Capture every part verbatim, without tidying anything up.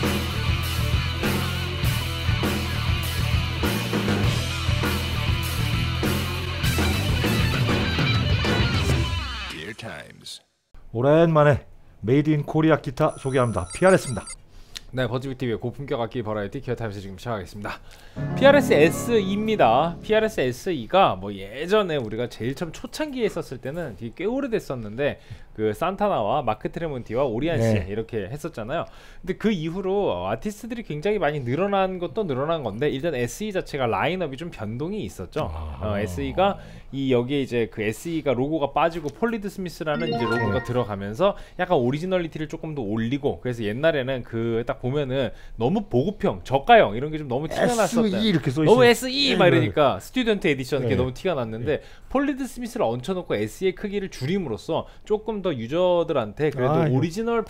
오랜만에 메이드 인 코리아 기타 소개합니다. 피알에스입니다. 네, 버즈비티비의 고품격 악기 버라이티 기어타임스 지금 시작하겠습니다. 피알에스 에스이입니다. 피알에스 에스이가 뭐 예전에 우리가 제일 처음 초창기에 썼을 때는 되게 꽤 오래됐었는데 그 산타나와 마크 트레몬티와 오리안씨 네. 이렇게 했었잖아요. 근데 그 이후로 아티스트들이 굉장히 많이 늘어난 것도 늘어난 건데 일단 에스이 자체가 라인업이 좀 변동이 있었죠. 아 어, 에스이가 이 여기에 이제 그 에스이가 로고가 빠지고 폴리드 스미스라는 이제 로고가 네. 들어가면서 약간 오리지널리티를 조금 더 올리고, 그래서 옛날에는 그 딱 보면은 너무 보급형, 저가형 이런 게 좀 너무 티가 났었다. 이렇게 써 너무 에스이 막 이러니까 스튜던트 에디션 이렇게 네. 너무 티가 났는데 네. 폴리드 스미스를 얹혀놓고 에스이의 크기를 줄임으로써 조금 더 유저들한테 그래도 아, 오리지널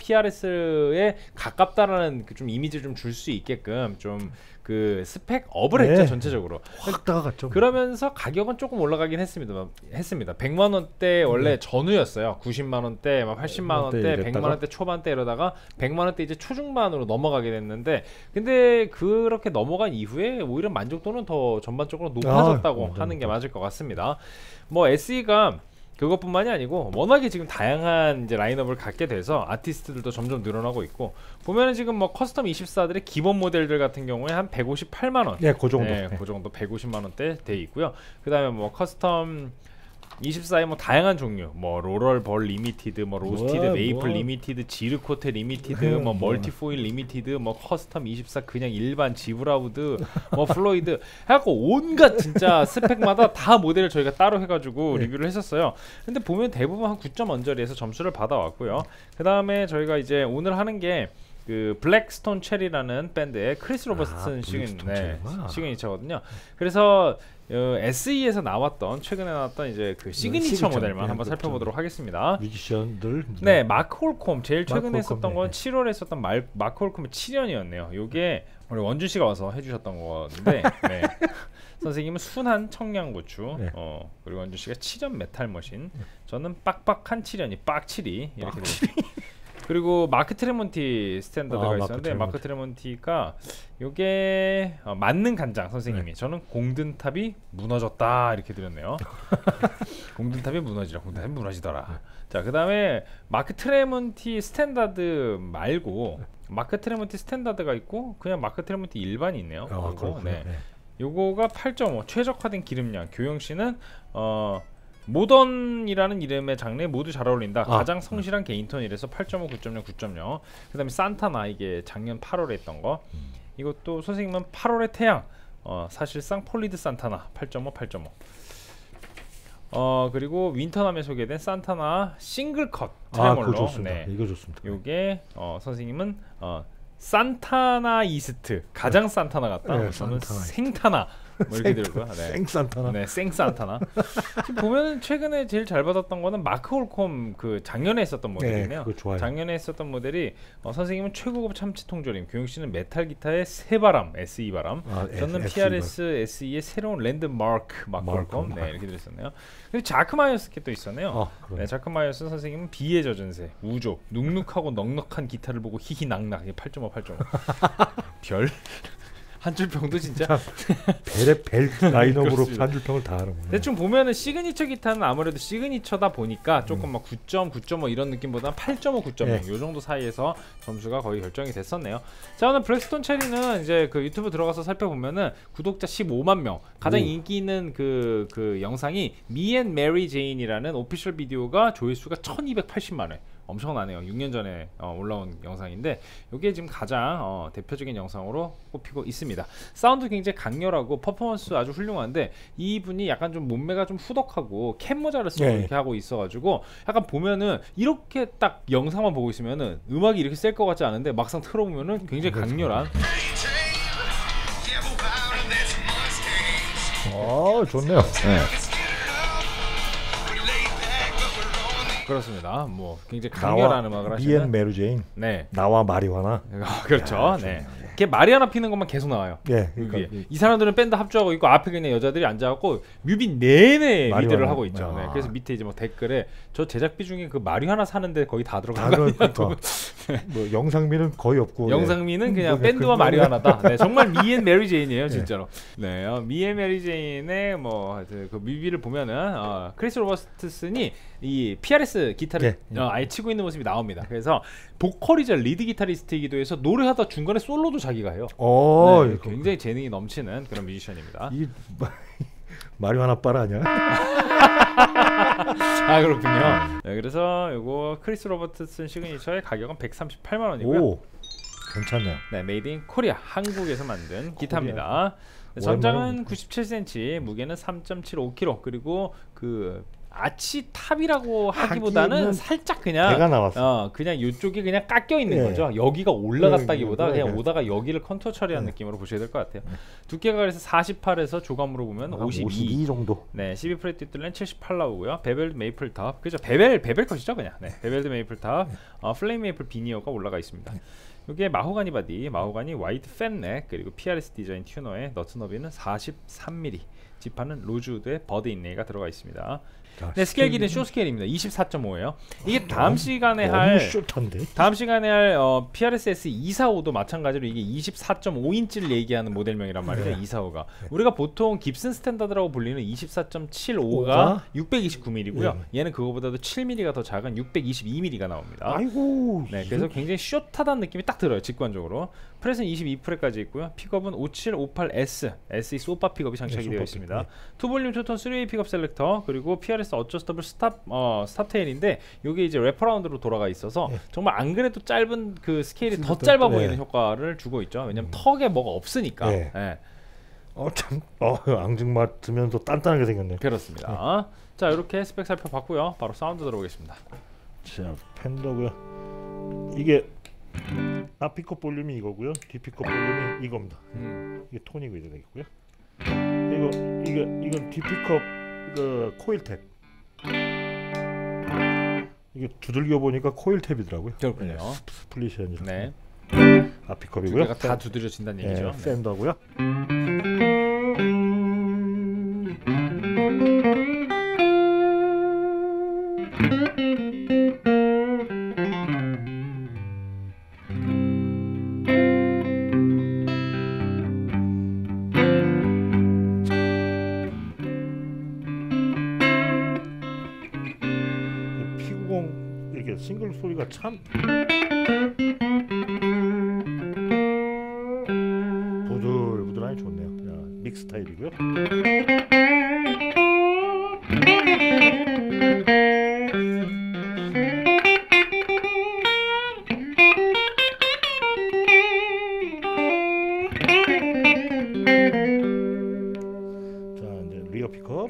피알에스에 가깝다라는 그 좀 이미지를 좀 줄 수 있게끔 좀 그 스펙 업을 네. 했죠, 전체적으로. 확 다가갔죠. 그러면서 가격은 조금 올라가긴 했습니다. 했습니다. 백만 원대 원래 네. 전후였어요. 구십만 원대, 막 팔십만 원대, 백만 원대 초반대 이러다가 백만 원대 이제 초중반으로 넘어가게 됐는데, 근데 그렇게 넘어간 이후에 오히려 만족도는 더 전반적으로 높아졌다고 아, 하는 게 맞을 것 같습니다. 뭐 에스이가 그것뿐만이 아니고 워낙에 지금 다양한 이제 라인업을 갖게 돼서 아티스트들도 점점 늘어나고 있고, 보면은 지금 뭐 커스텀 이십사들의 기본 모델들 같은 경우에 한 백오십팔만 원, 네, 그 정도, 네, 그 정도 백오십만 원대 돼 있고요. 그 다음에 뭐 커스텀 이십사의 뭐 다양한 종류, 뭐 로럴 벌 리미티드, 뭐 로스티드 뭐, 메이플 뭐. 리미티드, 지르코테 리미티드, 뭐 뭐. 멀티포일 리미티드, 뭐 커스텀 이십사 그냥 일반 지브라우드, 뭐 플로이드 해갖고 온갖 진짜 스펙마다 다 모델을 저희가 따로 해가지고 네. 리뷰를 했었어요. 근데 보면 대부분 한 구 점 원짜리에서 점수를 받아왔고요. 그 다음에 저희가 이제 오늘 하는 게 그 블랙스톤 체리라는 밴드의 크리스 로버트슨 아, 시그니, 네, 시그니처거든요. 그래서 어, 에스이에서 나왔던 최근에 나왔던 이제 그 시그니처, 시그니처 모델만 네, 한번 살펴보도록 하겠습니다. 뮤지션들 네, 마크 홀콤 제일 최근에 마크 했었던 홀콤, 건 네. 칠월에 했었던 말, 마크 홀콤의 칠 년이었네요. 요게 우리 원준 씨가 와서 해주셨던 건데 네. 선생님은 순한 청양고추, 네. 어, 그리고 원준 씨가 칠 년 메탈 머신, 저는 빡빡한 칠 년이 빡칠이 이렇게 그리고 마크 트레몬티 스탠다드가 아, 있었는데 마크 트레몬티가 요게 어, 맞는 간장 선생님이 네. 저는 공든탑이 무너졌다 이렇게 드렸네요. 공든탑이 무너지라, 공든탑이 무너지더라. 네. 자, 그 다음에 마크 트레몬티 스탠다드 말고 마크 트레몬티 스탠다드가 있고 그냥 마크 트레몬티 일반이 있네요. 아, 그리고, 네. 네. 요거가 팔 점 오 최적화된 기름량. 교영 씨는 어 모던이라는 이름의 장르에 모두 잘 어울린다. 아. 가장 성실한 개인톤 이래서 팔 점 오, 구 점 영, 구 점 영. 그 다음에 산타나, 이게 작년 팔월에 했던 거. 음. 이것도 선생님은 팔월의 태양, 어, 사실상 폴리드 산타나 팔 점 오, 팔 점 오. 어, 그리고 윈터남에 소개된 산타나 싱글 컷 트레몰로. 아, 그거 좋습니다. 네. 이거 좋습니다. 요게 어, 선생님은 어, 산타나 이스트, 가장 네. 산타나 같다. 네, 저는 산타나. 생타나 뭐 이렇게 들고요. 네. 생산타나. 네, 생산타나. 지금 보면 최근에 제일 잘 받았던 거는 마크 홀콤 그 작년에 했었던 모델이네요. 네, 작년에 했었던 모델이 어, 선생님은 최고급 참치 통조림, 교영 씨는 메탈 기타의 새바람, 에스이 바람. 아, 저는 에스, 피알에스 에스이의 새로운 랜드마크 마크 홀콤. 네, 이렇게 들었었네요. 그리고 자크 마이어스께 또 있었네요. 아, 네, 자크 마이어스 선생님은 비의 젖은 새, 우조, 눅눅하고 넉넉한 기타를 보고 히히낙낙. 팔 점 오, 팔 점 오. 별 한 줄 평도 진짜 벨의 벨 라인업으로 한 줄 평을 다 하는. 대충 보면은 시그니처 기타는 아무래도 시그니처다 보니까 조금 막 구 점, 구 점 오 이런 느낌보다 팔 점 오, 구 점 영 네. 요 정도 사이에서 점수가 거의 결정이 됐었네요. 자, 오늘 블랙스톤 체리는 이제 그 유튜브 들어가서 살펴보면은 구독자 십오만 명, 가장 오. 인기 있는 그, 그 영상이 Me and Mary Jane이라는 오피셜 비디오가 조회수가 천이백팔십만 회. 엄청나네요. 육 년 전에 어, 올라온 영상인데 이게 지금 가장 어, 대표적인 영상으로 꼽히고 있습니다. 사운드 굉장히 강렬하고 퍼포먼스 아주 훌륭한데 이분이 약간 좀 몸매가 좀 후덕하고 캡 모자를 쓰고 네. 이렇게 하고 있어가지고 약간 보면은 이렇게 딱 영상만 보고 있으면은 음악이 이렇게 셀 것 같지 않은데 막상 틀어보면은 굉장히 강렬한. 어, 좋네요. 네. 그렇습니다. 뭐 굉장히 강렬한 음악을 하시는 Me and Mary Jane. 네. 나와 마리화나. 그렇죠. 야, 네. 걔 말이 하나 피는 것만 계속 나와요. 예, 뮤비에. 그러니까 이 사람들은 밴드 합주하고 있고 앞에 그냥 여자들이 앉아갖고 뮤비 내내 마리화나. 미드를 하고 있죠. 아. 네, 그래서 밑에 이제 뭐 댓글에 저 제작비 중에 그 마리화나 사는데 거의 다 들어간 다 거 아니야? 그러니까 뭐 영상미는 거의 없고 영상미는 그냥 뭐 밴드와 그- 마리화나다. 네, 정말 미앤 메리 제인이에요, 진짜로. 네, 어, 미앤 메리 제인의 뭐 그 뮤비를 보면은 어, 크리스 로버트슨이 이 피알에스 기타를 예. 어, 아예 치고 있는 모습이 나옵니다. 그래서 보컬이자 리드 기타리스트이기도 해서 노래하다 중간에 솔로도 자기가 해요. 어, 네, 이거- 굉장히 재능이 넘치는 그런 뮤지션입니다. 이 마리화나 빨 아니야? 아 그렇군요. 네, 그래서 이거 크리스 로버트슨 시그니처의 가격은 백삼십팔만 원이고요. 오, 괜찮네요. 네, 메이드 인 코리아, 한국에서 만든 기타입니다. 네, 전장은 구십칠 센티미터, 무게는 삼 점 칠오 킬로그램, 그리고 그 아치 탑이라고 하기보다는 하기에는 살짝 그냥 배가 나왔어. 어 그냥 이쪽이 그냥 깎여 있는 예. 거죠. 여기가 올라갔다기보다 예, 예, 그냥 예. 오다가 여기를 컨투어 처리한 예. 느낌으로 보셔야 될 것 같아요. 두께가 그래서 사십팔에서 조감으로 보면 한 오십이. 오십이 정도. 네, 십이 프렛 뒷뜰은 칠십팔 나오고요. 베벨드 메이플 탑, 그죠? 베벨 베벨 컷이죠, 그냥. 네, 베벨드 메이플 탑, 어, 플레임 메이플 비니어가 올라가 있습니다. 이게 마호가니 바디, 마호가니 와이드 팬넥, 그리고 피알에스 디자인 튜너의 너트 너비는 사십삼 밀리미터, 지판은 로즈우드의 버드 인레이가 들어가 있습니다. 자, 네, 스케일 길이는 쇼 스케일입니다. 이십사 점 오예요. 이게 다음 시간에 할 너무 숏한데. 다음 시간에 할 어, 피알에스에스 이백사십오도 마찬가지로 이게 이십사 점 오 인치를 얘기하는 모델명이란 말이죠. 네. 이백사십오가 우리가 보통 깁슨 스탠다드라고 불리는 이십사 점 칠오가 오가 육백이십구 밀리미터고요. 네. 얘는 그거보다도 칠 밀리미터가 더 작은 육백이십이 밀리미터가 나옵니다. 아이고. 네, 그래서 굉장히 숏하다는 느낌이 딱 들어요. 직관적으로. 프렛은 이십이 프렛까지 있고요. 픽업은 오십칠, 오십팔 에스, 에스이 소파 픽업이 장착이 네, 되어 소파 있습니다. 픽업, 투 볼륨 투톤 쓰리 웨이 픽업 셀렉터, 그리고 피알에스 어저스터블 스탑 어 스탑 테일인데 요게 이제 래퍼라운드로 돌아가 있어서 네. 정말 안 그래도 짧은 그 스케일이 더 또- 짧아 네. 보이는 효과를 주고 있죠. 왜냐면 음. 턱에 뭐가 없으니까. 네. 네. 어 참. 어 앙증맞으면서 단단하게 생겼네. 그렇습니다. 자, 이렇게 스펙 살펴봤고요. 바로 사운드 들어보겠습니다. 자, 펜더고요. 이게 앞 피커 볼륨이 이거고요. 뒤 피커 볼륨이 이겁니다. 음. 이게 톤이고 이렇게 되겠고요. 이거 이게 이건 뒤 피커 그 코일 탭. 이게 두들겨 보니까 코일 탭이더라고요. 그렇군요. 스플릿이 아니라. 네. 앞 두 피커이고요. 개가 다 두드려진다는 네, 얘기죠. 네. 팬더고요. 피구공 이렇게 싱글 소리가 참 부들부들하니 좋네요. 야, 믹스 스타일이고요. 자, 이제 리어 픽업.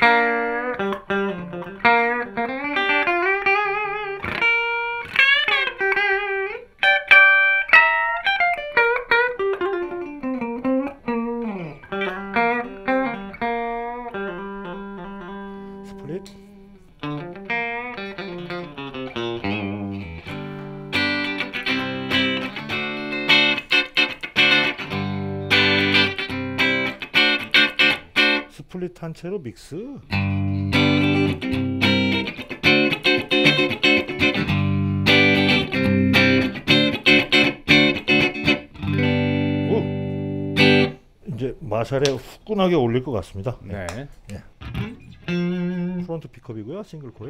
스플릿. 스플릿 한 채로 믹스. 오, 이제 마샬에 후끈하게 올릴 것 같습니다. 네. 프론트 픽업이고요. 싱글 코일.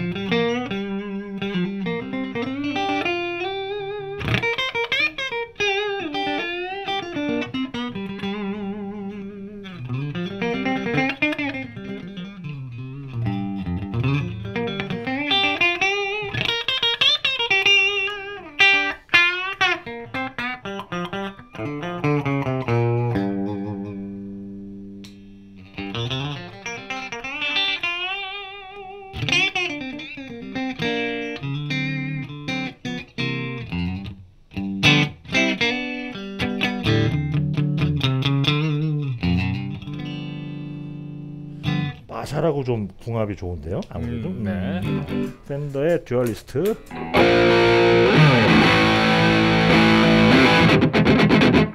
마샬하고 좀 궁합이 좋은데요. 아무래도. 음, 네. 팬더의 듀얼리스트.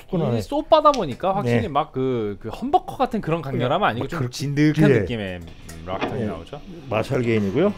후끈하네. 이 쏟바다 보니까 확실히 네. 막 그 그 험버커 같은 그런 강렬함은 아니고 막 좀 그렇- 진득한 예. 느낌의 락턴이 예. 나오죠. 마샬 게인이고요.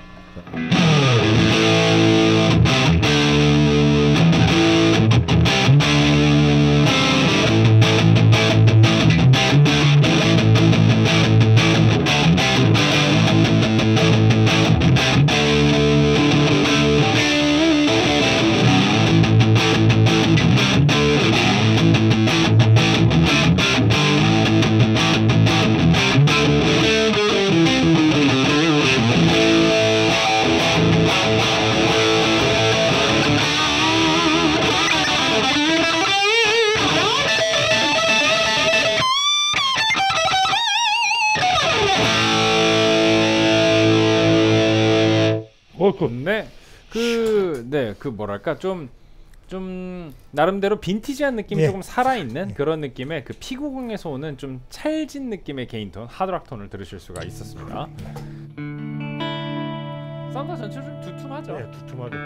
어, 그 네, 그, 네, 그 뭐랄까 좀, 좀 나름대로 빈티지한 느낌이 예. 조금 살아있는 그런 느낌의 그 피구공에서 오는 좀 찰진 느낌의 개인톤, 하드락 톤을 들으실 수가 있었습니다. 사운드 전체로 좀 두툼하죠. 네, 두툼하게.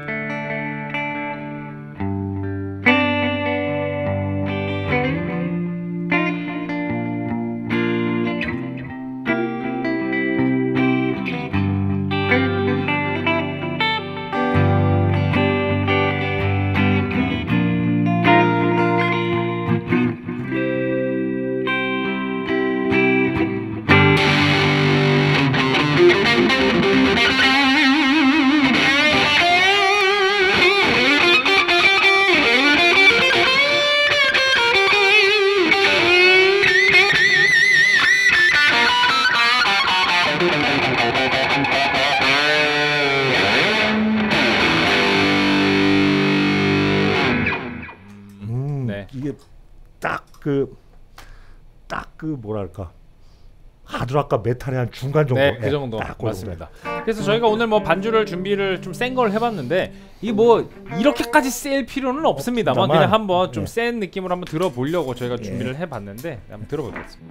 음, 네. 이게 딱 그 딱 그 뭐랄까 하드락과 메탈의 한 중간 정도. 네, 그 예, 정도 딱 그 맞습니다. 그래서 저희가 오늘 뭐 반주를 준비를 좀 센 걸 해봤는데 이 뭐 이렇게까지 셀 필요는 없습니다만 없습니다만, 그냥 한번 좀 예. 센 느낌으로 한번 들어보려고 저희가 예. 준비를 해봤는데 한번 들어보겠습니다.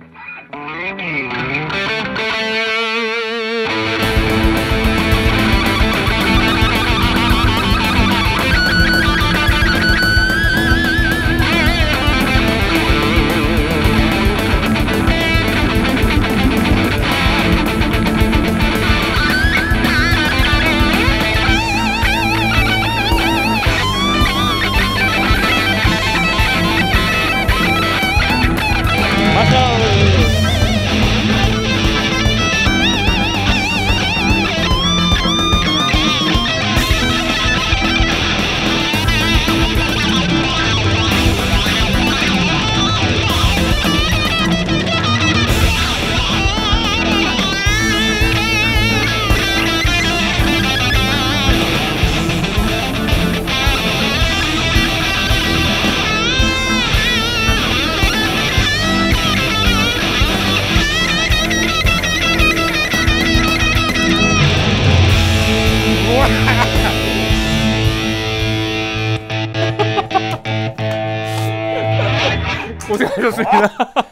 고생하셨습니다.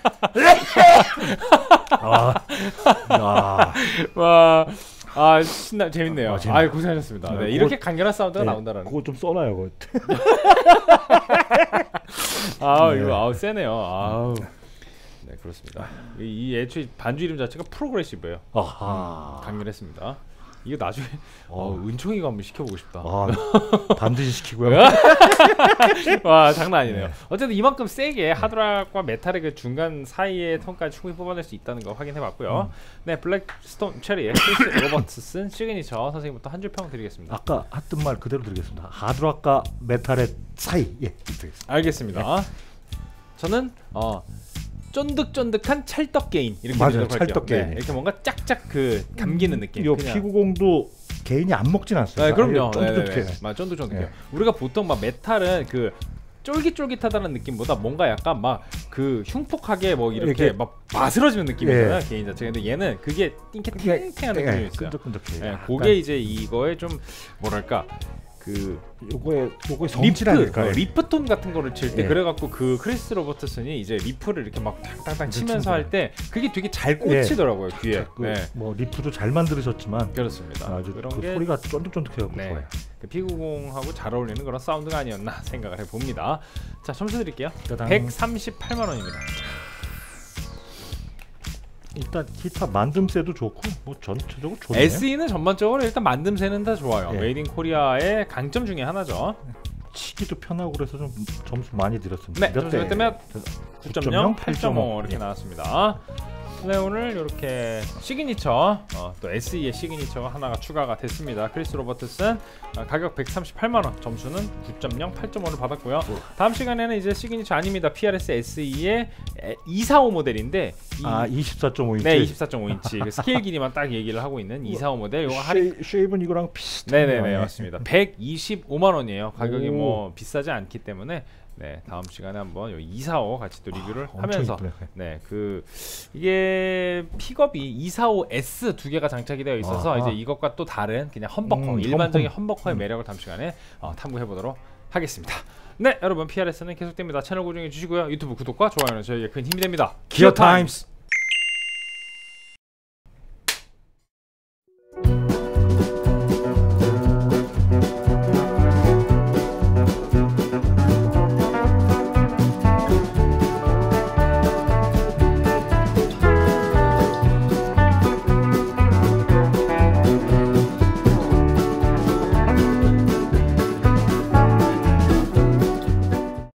아, 야, 와, 아 신나 재밌네요. 아, 아, 재밌네요. 고생하셨습니다. 네, 네, 그거- 이렇게 강렬한 사운드가 네, 나온다라는. 그거 좀 써놔요. 그거. 아 네. 이거 아우 세네요. 아우. 네 그렇습니다. 이, 이 애초에 반주 이름 자체가 프로그레시브예요. 아하. 강렬했습니다. 이거 나중에 어. 어, 은총이가 한번 시켜보고 싶다. 아, 반드시 시키고요. 와 장난 아니네요. 네. 어쨌든 이만큼 세게 하드락과 메탈의 그 중간 사이의 톤까지 충분히 뽑아낼 수 있다는 거 확인해봤고요. 음. 네 블랙스톤 체리의 크리스 로버트슨 시그니처 선생님부터 한 줄 평 드리겠습니다. 아까 했던 말 그대로 드리겠습니다. 하드락과 메탈의 사이. 예, 드리겠습니다. 알겠습니다. 저는 어 쫀득쫀득한 찰떡 게인 이렇게 맞아요, 드리도록 할게요. 찰떡 네, 게인. 이렇게 뭔가 짝짝 그 감기는 느낌. 요 그냥. 피구공도 개인이 안 먹진 않습니다. 네, 그럼요. 쫀득쫀득해. 네네네. 맞아, 쫀득쫀득해요. 네. 우리가 보통 막 메탈은 그 쫄깃쫄깃하다는 느낌보다 뭔가 약간 막 그 흉폭하게 뭐 이렇게, 이렇게 막 바스러지는 느낌이잖아요. 예. 개인 자체가. 근데 얘는 그게 띵게 이게- 탱탱한 느낌이 예, 있어요. 끈적끈적해. 예, 약간. 그게 이제 이거에 좀 뭐랄까 그 요거의 요거의 리프, 성질아닐까요? 어, 리프톤 같은 거를 칠 때 예. 그래갖고 그 크리스 로버트슨이 이제 리프를 이렇게 막 탕탕탕 치면서 그렇죠. 할 때 그게 되게 잘 꽂히더라고요 귀에. 그, 네. 뭐 리프도 잘 만들으셨지만 그렇습니다. 아주 그런 그 게 소리가 쫀득쫀득해갖고 네. 좋아요. 그 피구공하고 잘 어울리는 그런 사운드가 아니었나 생각을 해봅니다. 자 점수 드릴게요. 짜잔. 백삼십팔만 원입니다. 일단 기타 만듦새도 좋고 뭐 전체적으로 좋네요. 에스이는 전반적으로 일단 만듦새는 다 좋아요. 예. 메이드 인 코리아의 강점 중에 하나죠. 치기도 편하고 그래서 좀 점수 많이 드렸습니다. 네, 점수 몇 대면 구 점 영, 팔 점 오 이렇게 예. 나왔습니다. 네, 오늘 이렇게 시그니처 어, 또 에스이의 시그니처가 하나가 추가가 됐습니다. 크리스 로버트슨 어, 가격 백삼십팔만 원, 점수는 구 점 영, 팔 점 오를 받았고요. 다음 시간에는 이제 시그니처 아닙니다. 피알에스 에스이의 이백사십오 모델인데 이, 아 이십사 점 오 인치. 네, 이십사 점 오 인치 그 스케일 길이만 딱 얘기를 하고 있는 이백사십오 모델. 요거 할인 쉐, 쉐입은 이거랑 비슷해요. 네네네 맞습니다. 백이십오만 원이에요. 가격이 오. 뭐 비싸지 않기 때문에 네 다음 시간에 한번 요 이백사십오 같이 또 리뷰를 아, 하면서 이쁘네. 네 그 이게 픽업이 이백사십오 에스 두 개가 장착이 되어 있어서 아하. 이제 이것과 또 다른 그냥 험버커 음, 일반적인 험험. 험버커의 음. 매력을 다음 시간에 어, 탐구해 보도록 하겠습니다. 네 여러분 피알에스는 계속됩니다. 채널 고정해 주시고요. 유튜브 구독과 좋아요는 저희에게 큰 힘이 됩니다. 기어 타임스.